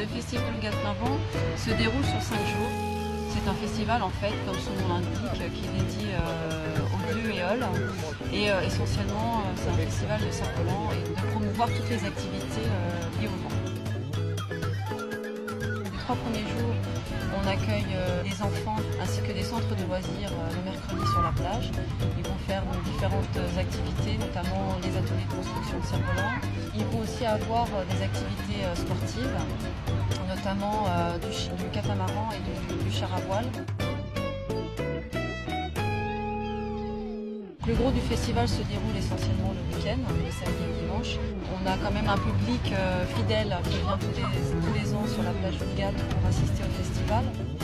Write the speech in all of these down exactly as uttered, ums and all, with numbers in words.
le Festival Gaznavant se déroule sur cinq jours. C'est un festival, en fait, comme son nom l'indique, qui est dédié euh, aux lieux et halles. Et euh, essentiellement, euh, c'est un festival de cerf-volant et de promouvoir toutes les activités euh, liées au vent. Les trois premiers jours, on accueille euh, les enfants ainsi que des centres de loisirs euh, le mercredi sur la plage. Ils vont faire donc, différentes activités, notamment les ateliers de construction de cerf-volant. Ils vont aussi avoir euh, des activités euh, sportives, notamment euh, du, du catamaran et du, du char à voile. Le gros du festival se déroule essentiellement le week-end, le samedi et le dimanche. On a quand même un public euh, fidèle qui vient tous les, tous les ans sur la plage Houlgate pour assister au festival.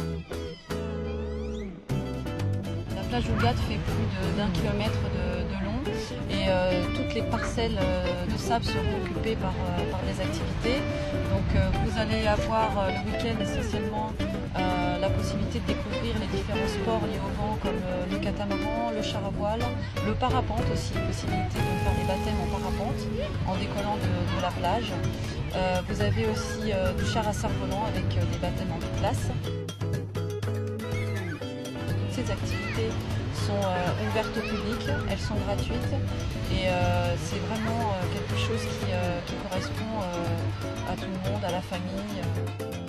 La plage Houlgate fait plus d'un kilomètre de, de long et euh, toutes les parcelles euh, de sable seront occupées par, euh, par des activités. Donc euh, vous allez avoir euh, le week-end essentiellement Euh, la possibilité de découvrir les différents sports liés au vent comme euh, le catamaran, le char à voile, le parapente aussi, possibilité de faire des baptêmes en parapente en décollant de, de la plage. Euh, vous avez aussi euh, du char à cerf-volant avec euh, des baptêmes en place. Toutes ces activités sont euh, ouvertes au public, elles sont gratuites et euh, c'est vraiment euh, quelque chose qui, euh, qui correspond euh, à tout le monde, à la famille.